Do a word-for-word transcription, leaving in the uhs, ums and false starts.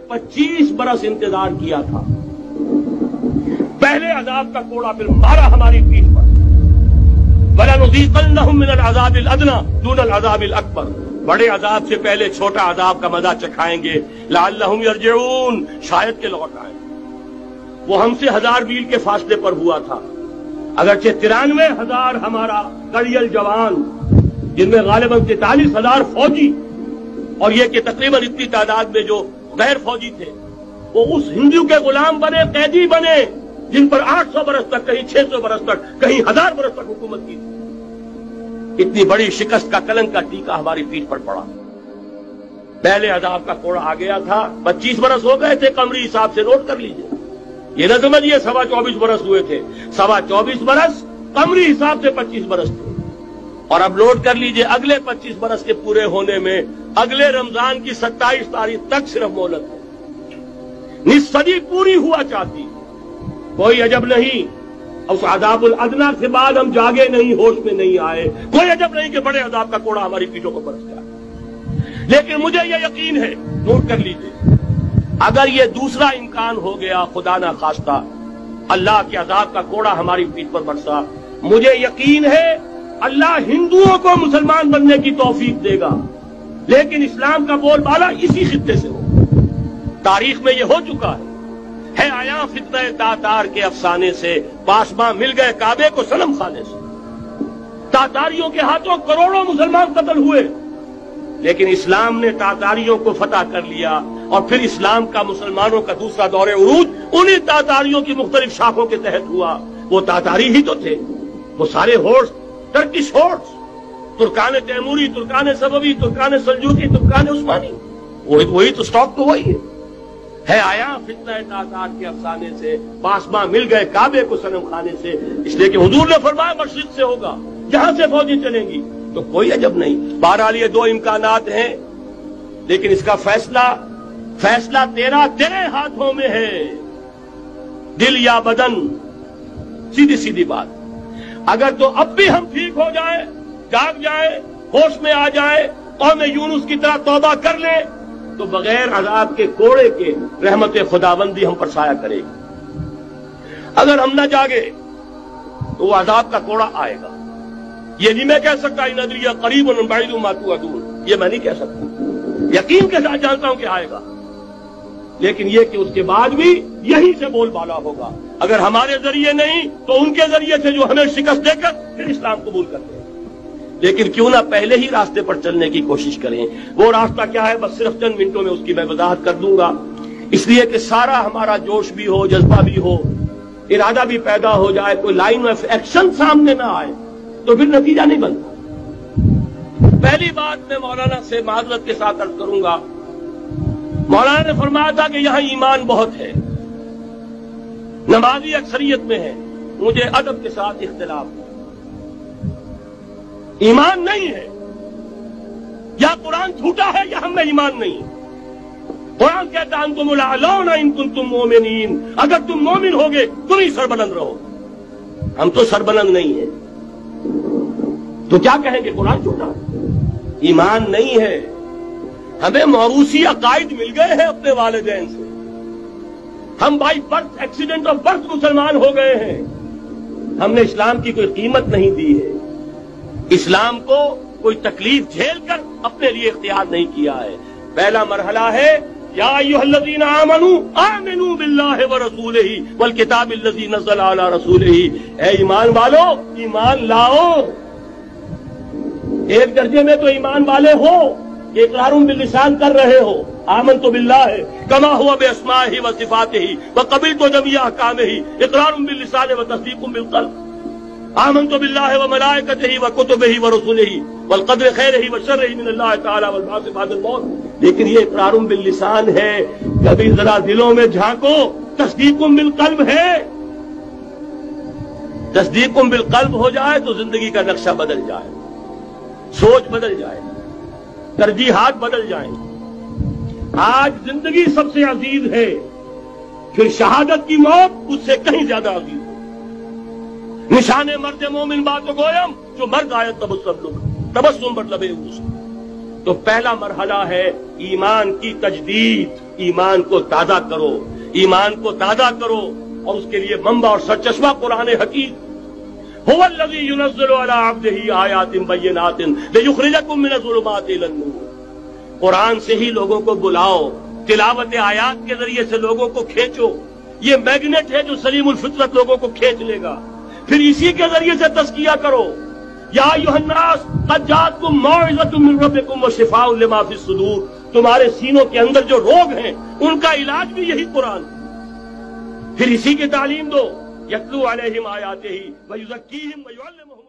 पच्चीस बरस इंतजार किया था। पहले अजाब का कोड़ा फिर मारा हमारी पीठ पर। वलनुज़ीक़न्नहुम मिनल अज़ाबिल अदना दूनल अज़ाबिल अकबर, बड़े अजाब से पहले छोटा अजाब का मजा चखाएंगे। लअल्लहुम यरजिऊन, शायद के लौट आए। वो हमसे हजार मील के फासले पर हुआ था। अगरचे तिरानवे हजार हमारा कड़ियल जवान, जिनमें गालिबन तैतालीस हजार फौजी और ये कि तकरीबन इतनी तादाद में जो गैर फौजी थे, वो उस हिंदू के गुलाम बने, कैदी बने, जिन पर आठ सौ बरस तक, कहीं छह सौ बरस तक, कहीं हजार बरस तक हुकूमत की थी। इतनी बड़ी शिकस्त का कलंक का टीका हमारी पीठ पर पड़ा। पहले अजाब का कोड़ा आ गया था। पच्चीस बरस हो गए थे कमरी हिसाब से, नोट कर लीजिए। ये न समझिए सवा चौबीस बरस हुए थे, सवा चौबीस बरस कमरी हिसाब से पच्चीस बरस थे। और अब नोट कर लीजिए, अगले पच्चीस बरस के पूरे होने में अगले रमजान की सत्ताईस तारीख तक सिर्फ मोहलत है। निस सदी पूरी हुआ चाहती। कोई अजब नहीं उस अज़ाबुल अदना के बाद हम जागे नहीं, होश में नहीं आए। कोई अजब नहीं कि बड़े अजाब का कोड़ा हमारी पीठों पर बरस गया। लेकिन मुझे यह यकीन है, नोट कर लीजिए, अगर ये दूसरा इम्कान हो गया, खुदा ना खास्ता अल्लाह के अजाब का कोड़ा हमारी पीठ पर बरसा, मुझे यकीन है अल्लाह हिंदुओं को मुसलमान बनने की तौफीक देगा। लेकिन इस्लाम का बोलबाला इसी खित्ते से हो। तारीख में यह हो चुका है। है आया फितने तातार के अफसाने से, पासमां मिल गए काबे को सनम खाने से। तातारियों के हाथों करोड़ों मुसलमान कत्ल हुए, लेकिन इस्लाम ने तातारियों को फतह कर लिया। और फिर इस्लाम का मुसलमानों का दूसरा दौरे उरूज उन्हीं तातारियों की मुख्तलिफ शाखों के तहत हुआ। वो तातारी ही तो थे, वो सारे होर्स, टर्किश होर्स, तुर्कान तैमूरी, तुर्कान सबवी, तुर्कान सल्जूकी, तुर्कान उस्मानी, वही वही तो स्टॉक तो वही है। है आया फितना तातार के अफसाने से, पासमां मिल गए काबे को सनम खाने से। इसलिए कि हुजूर ने फरमाया मशरिक से होगा, जहां से फौजी चलेंगी। तो कोई अजब नहीं। बहरहाल ये दो इम्कानात हैं, लेकिन इसका फैसला फैसला तेरा तेरे हाथों में है, दिल या बदन। सीधी सीधी बात। अगर तो अब भी हम ठीक हो जाए, जाग जाए, होश में आ जाए, कौम यूनुस की तरह तौबा कर ले, तो बगैर अजाब के कोड़े के रहमत खुदाबंदी हम पर साया करेगी। अगर हम न जागे तो वो अजाब का कोड़ा आएगा। ये नहीं मैं कह सकता इन अदरिया करीब मातू अदून, ये मैं नहीं कह सकता, यकीन के साथ जानता हूं कि आएगा। लेकिन ये कि उसके बाद भी यही से बोलबाला होगा। अगर हमारे जरिए नहीं तो उनके जरिए से, जो हमें शिकस्त देकर फिर इस्लाम कबूल करते हैं। लेकिन क्यों ना पहले ही रास्ते पर चलने की कोशिश करें। वो रास्ता क्या है, बस सिर्फ चंद मिनटों में उसकी मैं वजाहत कर दूंगा, इसलिए कि सारा हमारा जोश भी हो, जज्बा भी हो, इरादा भी पैदा हो जाए, कोई लाइन ऑफ एक्शन सामने ना आए तो फिर नतीजा नहीं बनता। पहली बात मैं मौलाना से माजरत के साथ अर्ज करूंगा। मौलाना ने फरमाया था कि यहां ईमान बहुत है, नमाजी अक्सरियत में है। मुझे अदब के साथ इख्तिलाफ है, ईमान नहीं है। या कुरान झूठा है या हम में ईमान नहीं है। कुरान कहता है तुम लालौना इन कुंतुम मोमिनीन, अगर तुम मोमिन होगे तुम ही सरबलंद रहो। हम तो सरबलंद नहीं है, तो क्या कहेंगे कुरान झूठा है? ईमान नहीं है। हमें मौरूसी अकायद मिल गए हैं अपने वालिदैन से। हम by birth, accident of birth मुसलमान हो गए हैं। हमने इस्लाम की कोई कीमत नहीं दी है, इस्लाम को कोई तकलीफ झेल कर अपने लिए इख्तियार नहीं किया है। पहला मरहला है या अय्युहल्लज़ीना आमनू आमिनू बिल्लाहि व रसूलिही वल किताबिल लज़ी नज़्ज़ल अला रसूलिही। ऐ ईमान वालो, ईमान लाओ। एक दर्जे में तो ईमान वाले हो, इक़रारुम बिल्लिसान कर रहे हो, आमनतु बिल्लाहि कमा हुवा बिअस्माइही व सिफातिही व क़बिलतु जमीअ अहकामिही, इक़रारुम बिल्लिसान व तस्दीक़ुम बिलक़ल्ब। आमनतु बिल्लाहि व मलाइकतिही व कुतुबिही व रुसुलिही वल क़द्रि ख़ैरिही व शर्रिही मिनल्लाहि तआला वल बाअस बअदल मौत। लेकिन ये इक़रारुम बिल्लिसान है, कभी जरा दिलों में झांको, तस्दीक़ुम बिलक़ल्ब है। तस्दीक़ुम बिलक़ल्ब हो जाए तो जिंदगी का नक्शा बदल जाए, सोच बदल जाए, तरजीहात बदल जाए। आज जिंदगी सबसे अजीज है, फिर शहादत की मौत उससे कहीं ज्यादा अजीज है। निशाने मर्द मोमिन बात गोयम जो मर्द आयत तबस्सुम तबस्सुम मतलब تو پہلا مرحلہ ہے ایمان کی تجدید، ایمان کو تازہ کرو، ایمان کو تازہ کرو، اور اس کے لیے منبع اور سرچشمہ قرآن حکیم۔ هو الذی ينزل على عبده آیات بینات لیخرجکم من الظلمات الى النور۔ قرآن سے ہی لوگوں کو بلاؤ، تلاوت آیات کے ذریعے سے لوگوں کو کھینچو، یہ میگنیٹ ہے جو سلیم الفطرت لوگوں کو کھینچ لے گا، پھر اسی کے ذریعے سے تزکیہ کرو۔ یا ایھا الناس قد جاءتکم موعظۃ من ربکم وشفاء لما فی الصدور، تمہارے سینوں کے اندر جو روگ ہیں ان کا علاج بھی یہی قرآن، پھر اسی کی تعلیم دو۔ یتلو علیہم آیاتہ ویزکیہم ویعلمہم